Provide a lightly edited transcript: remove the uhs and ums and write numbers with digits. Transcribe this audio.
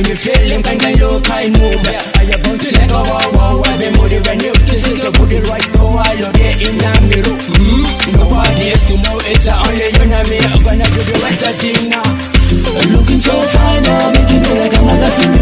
make me feel them kind of kind move. I about to let go, wow, I've been moving when you kiss it, you put it right, go, I love it in the mirror. Nobody else to know it's only you and me. I'm gonna do the right thing now. Looking so fine now, making feel like I'm not a